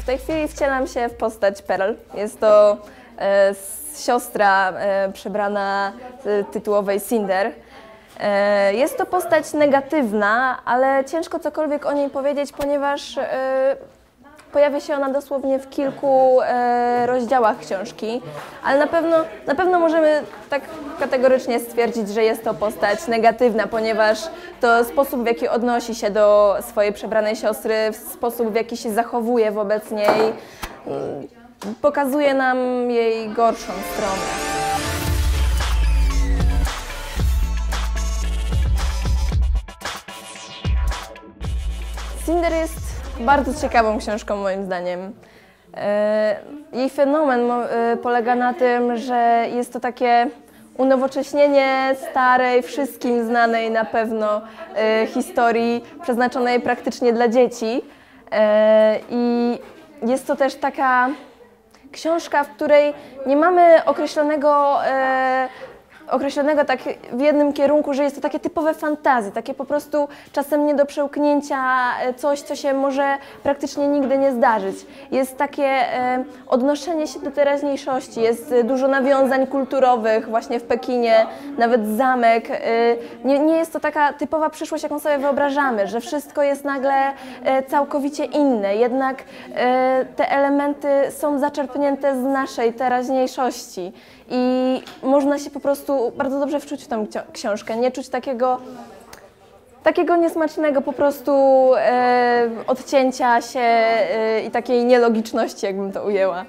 tej chwili wcielam się w postać Pearl. Jest to siostra przebrana tytułowej Cinder. Jest to postać negatywna, ale ciężko cokolwiek o niej powiedzieć, ponieważ pojawia się ona dosłownie w kilku rozdziałach książki, ale na pewno możemy tak kategorycznie stwierdzić, że jest to postać negatywna, ponieważ to sposób, w jaki odnosi się do swojej przebranej siostry, sposób, w jaki się zachowuje wobec niej, pokazuje nam jej gorszą stronę. Cinder jest bardzo ciekawą książką moim zdaniem. Jej fenomen polega na tym, że jest to takie unowocześnienie starej, wszystkim znanej na pewno historii przeznaczonej praktycznie dla dzieci. I jest to też taka książka, w której nie mamy określonego tak w jednym kierunku, że jest to takie typowe fantasy, takie po prostu czasem nie do przełknięcia, coś, co się może praktycznie nigdy nie zdarzyć. Jest takie odnoszenie się do teraźniejszości, jest dużo nawiązań kulturowych właśnie w Pekinie, nawet zamek. Nie jest to taka typowa przyszłość, jaką sobie wyobrażamy, że wszystko jest nagle całkowicie inne, jednak te elementy są zaczerpnięte z naszej teraźniejszości. I można się po prostu bardzo dobrze wczuć w tę książkę, nie czuć takiego niesmacznego po prostu odcięcia się i takiej nielogiczności, jakbym to ujęła.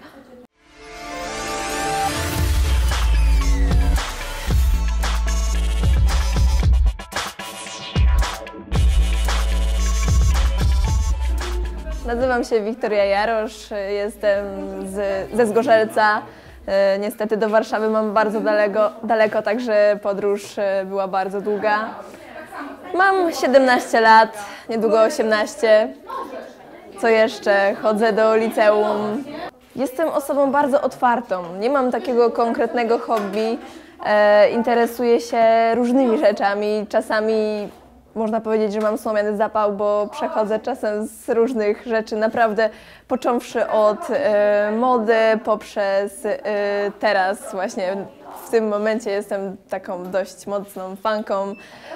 Nazywam się Wiktoria Jarosz, jestem ze Zgorzelca. Niestety do Warszawy mam bardzo daleko, także podróż była bardzo długa. Mam 17 lat, niedługo 18. Co jeszcze? Chodzę do liceum. Jestem osobą bardzo otwartą, nie mam takiego konkretnego hobby. Interesuję się różnymi rzeczami, czasami można powiedzieć, że mam słomiany zapał, bo przechodzę czasem z różnych rzeczy, naprawdę począwszy od mody, poprzez teraz właśnie w tym momencie jestem taką dość mocną fanką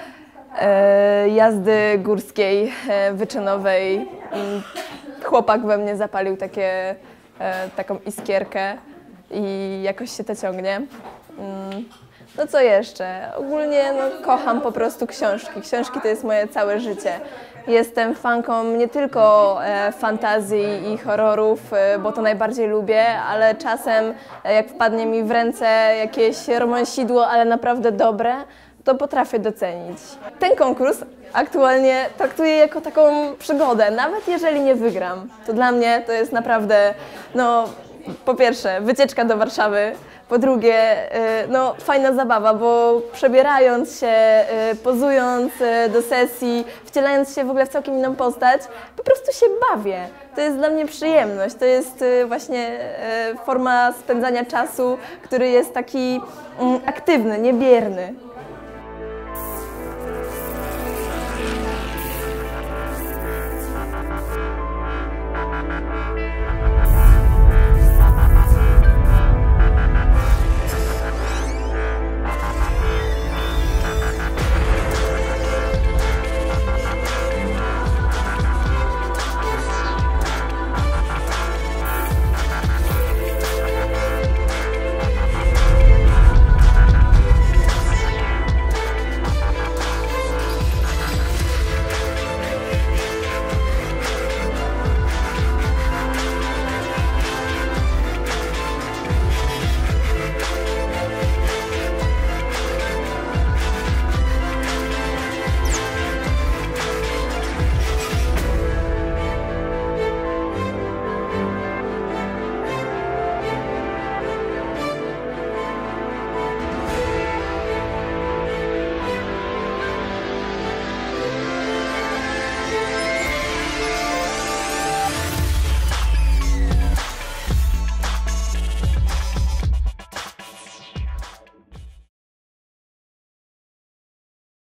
jazdy górskiej, wyczynowej. Chłopak we mnie zapalił taką iskierkę i jakoś się to ciągnie. No co jeszcze? Ogólnie kocham po prostu książki. Książki to jest moje całe życie. Jestem fanką nie tylko fantazji i horrorów, bo to najbardziej lubię, ale czasem jak wpadnie mi w ręce jakieś romansidło, ale naprawdę dobre, to potrafię docenić. Ten konkurs aktualnie traktuję jako taką przygodę, nawet jeżeli nie wygram. To dla mnie to jest naprawdę, po pierwsze, wycieczka do Warszawy, po drugie, fajna zabawa, bo przebierając się, pozując do sesji, wcielając się w ogóle w całkiem inną postać, po prostu się bawię. To jest dla mnie przyjemność, to jest właśnie forma spędzania czasu, który jest taki aktywny, niebierny.